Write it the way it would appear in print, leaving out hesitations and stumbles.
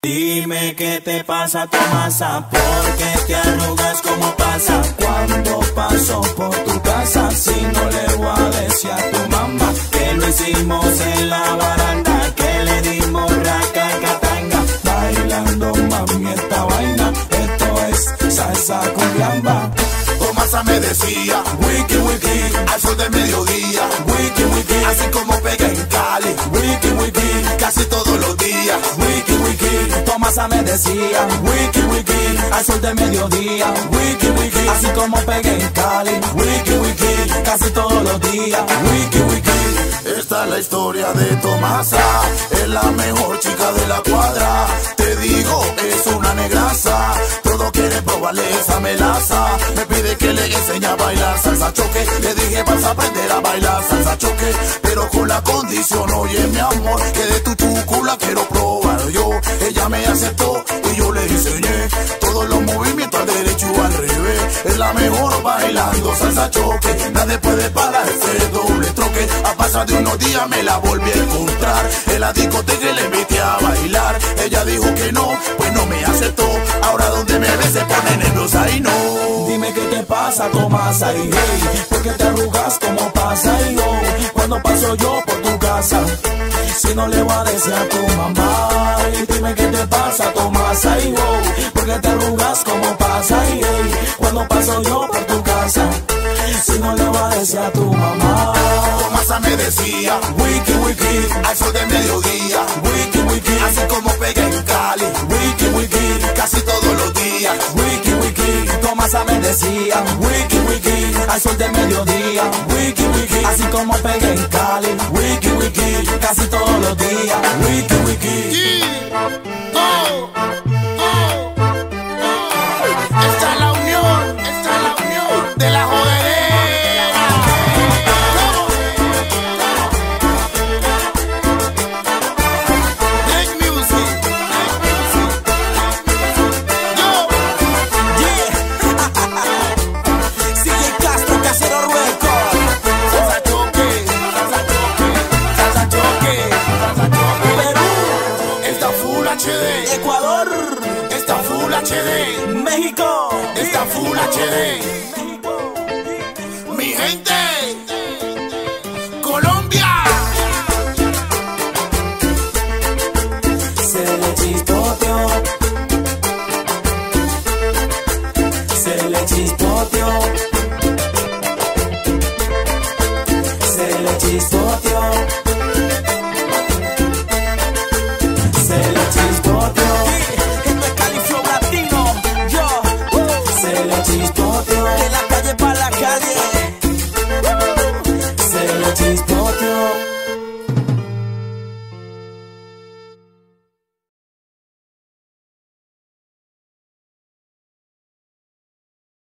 Dime qué te pasa, Tomasa, porque te arrugas como pasa. Cuando paso por tu casa, si no le voy a decir a tu mamá que lo hicimos en la baranda, que le dimos racacatanga, bailando mami esta vaina, esto es salsa con gamba. Tomasa me decía, wiki wiki, al sol del mediodía, wiki wiki, así como pega en Cali, wiki wiki, casi todos los días, wiki wiki. Tomasa me decía, wiki wiki, al sol del mediodía, wiki wiki, así como pegué en Cali, wiki wiki, casi todos los días, wiki wiki. Esta es la historia de Tomasa, es la mejor chica de la cuadra. Te digo, es una negraza, todo quiere probarle esa melaza. Me pide que le enseñe a bailar salsa choque. Le dije, vas a aprender a bailar salsa choque, pero con la condición, oye mi amor, que de tu chucu la quiero probar yo. Ella me aceptó y yo le enseñé todos los movimientos al derecho y al revés. Es la mejor bailando salsa choque, nadie puede parar ese doble troque. A pasar de unos días me la volví a encontrar en la discoteca y le invité a bailar. Ella dijo que no, pues no me aceptó. Ahora donde me ve se pone nerviosa y no. Dime qué te pasa, Tomasa, y hey, porque te arrugas como pasa y yo, cuando paso yo por tu casa, si no le voy a decir a tu mamá. Y dime qué te pasa, Tomasa, y yo, porque te arrugas como pasa y hey, cuando paso yo por tu casa, si no le voy a decir a tu mamá. Tomasa me decía, wiki wiki, al sol del mediodía, wiki wiki, así como pega en Cali, wiki wiki, casi todos los días, wiki wiki. Tomasa me decía, wiki wiki, al sol del mediodía, wiki wiki, así como pegué en Cali, wiki wiki, casi todos los días, wiki wiki. Esta es la unión de la jodedera. Ecuador, está full HD, México, está full HD.